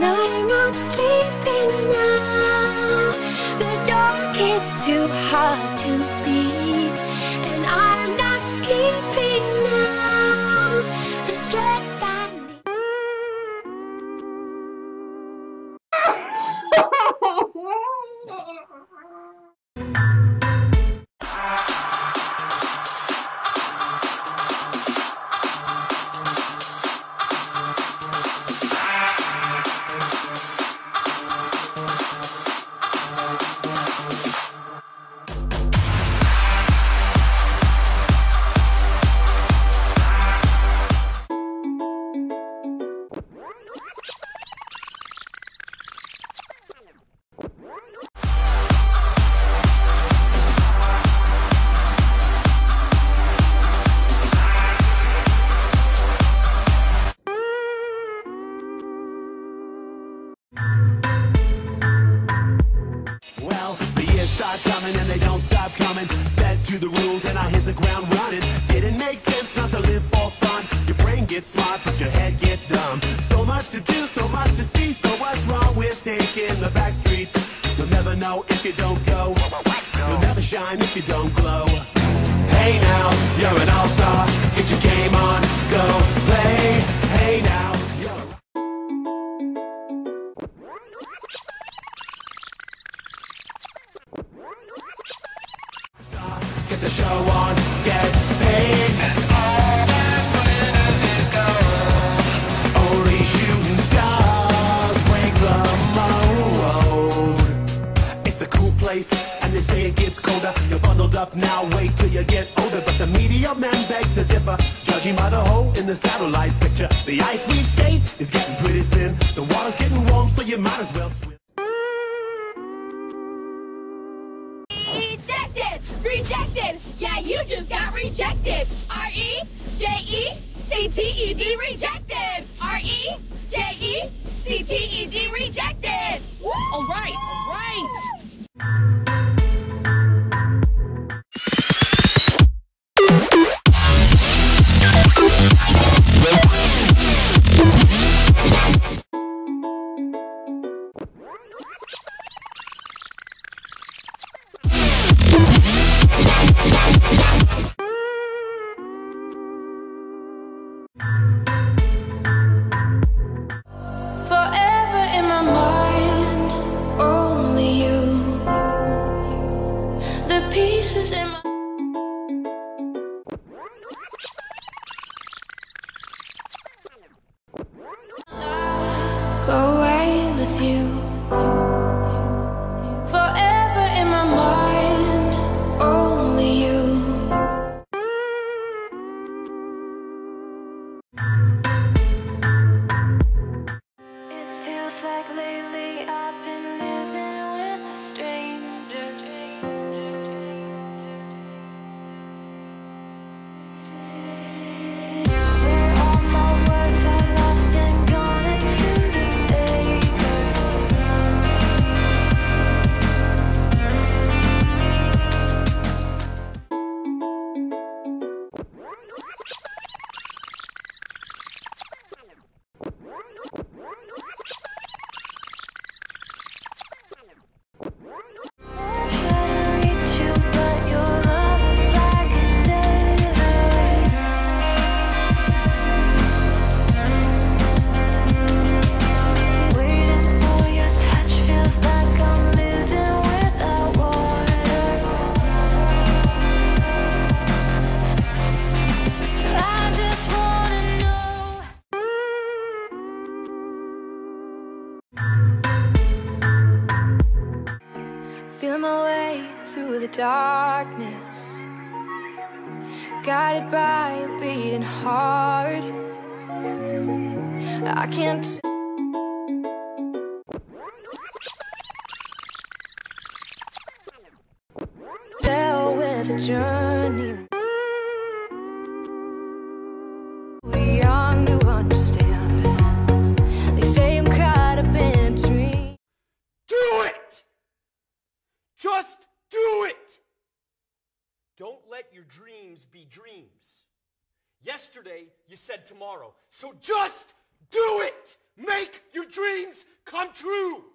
I'm not sleeping now. The dark is too hard to beat, and I'm not keeping now the strength I need. Well, the years start coming and they don't stop coming. Fed to the rules and I hit the ground running. Didn't make sense not to live for fun. Your brain gets smart but your head gets dumb. So much to do, so much to see. So what's wrong with taking the back streets? You'll never know if you don't go. You'll never shine if you don't glow. Hey now, you're an all-star. Get your game on, go play. Hey now, get the show on, get paid. And all that winners is gold. Only shooting stars break the mold. It's a cool place, and they say it gets colder. You're bundled up now, wait till you get older. But the media men beg to differ, judging by the hole in the satellite picture. The ice we skate is getting pretty thin. The water's getting warm, so you might as well swim. Rejected! Yeah, you just got rejected! R-E-J-E-C-T-E-D rejected! R-E-J-E-C-T-E-D rejected! Woo! All right, all right! Forever in my mind, only you. The pieces in my go away with you. Forever in my mind, only you. It feels like lately I've been living with a stranger. Where all my words are lost and gone into the feeling my way through the darkness, guided by a beating heart. I can't tell where the journey. We young to understand. They say I'm caught up in a dream. Do it! Just do it! Don't let your dreams be dreams. Yesterday, you said tomorrow, so just do it! Make your dreams come true.